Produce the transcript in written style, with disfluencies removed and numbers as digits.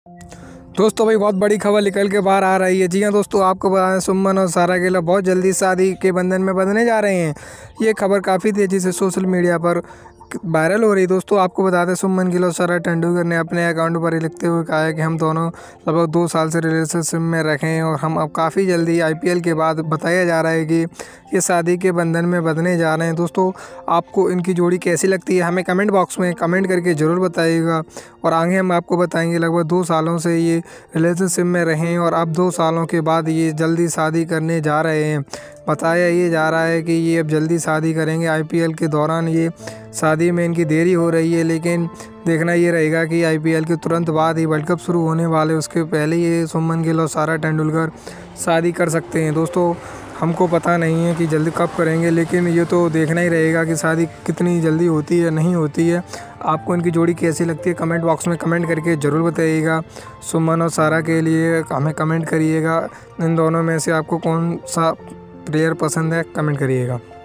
दोस्तों भाई बहुत बड़ी खबर निकल के बाहर आ रही है। जी हाँ दोस्तों, आपको बताएं सुमन और सारा गिल बहुत जल्दी शादी के बंधन में बंधने जा रहे हैं। ये खबर काफ़ी तेज़ी से सोशल मीडिया पर वायरल हो रही है। दोस्तों आपको बता दें, सुमन गिल और सारा तेंदुलकर ने अपने अकाउंट पर ही लिखते हुए कहा है कि हम दोनों लगभग 2 साल से रिलेशनशिप में रखे हैं और हम अब काफ़ी जल्दी आईपीएल के बाद बताया जा रहा है कि ये शादी के बंधन में बंधने जा रहे हैं। दोस्तों आपको इनकी जोड़ी कैसी लगती है, हमें कमेंट बॉक्स में कमेंट करके ज़रूर बताइएगा। और आगे हम आपको बताएंगे, लगभग 2 सालों से ये रिलेशनशिप में रहें और अब 2 सालों के बाद ये जल्दी शादी करने जा रहे हैं। बताया ये जा रहा है कि ये अब जल्दी शादी करेंगे। आईपीएल के दौरान ये शादी में इनकी देरी हो रही है, लेकिन देखना ये रहेगा कि आईपीएल के तुरंत बाद ही वर्ल्ड कप शुरू होने वाले उसके पहले ये सुमन गिल और सारा तेंदुलकर शादी कर सकते हैं। दोस्तों हमको पता नहीं है कि जल्दी कब करेंगे, लेकिन ये तो देखना ही रहेगा कि शादी कितनी जल्दी होती है नहीं होती है। आपको इनकी जोड़ी कैसी लगती है कमेंट बॉक्स में कमेंट करके ज़रूर बताइएगा। सुमन और सारा के लिए हमें कमेंट करिएगा। इन दोनों में से आपको कौन सा प्लेयर पसंद है, कमेंट करिएगा।